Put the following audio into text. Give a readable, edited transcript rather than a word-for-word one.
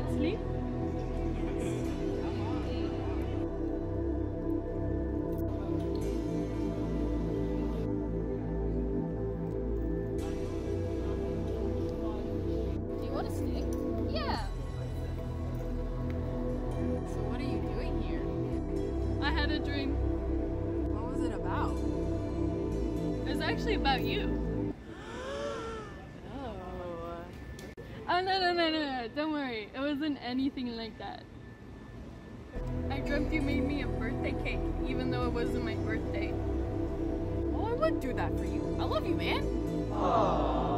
Sleep? Do you want to sleep? Yeah. So what are you doing here? I had a dream. What was it about? It was actually about you. Oh, no, don't worry. It wasn't anything like that. I dreamt you made me a birthday cake, even though it wasn't my birthday. Well, I would do that for you. I love you, man. Aww.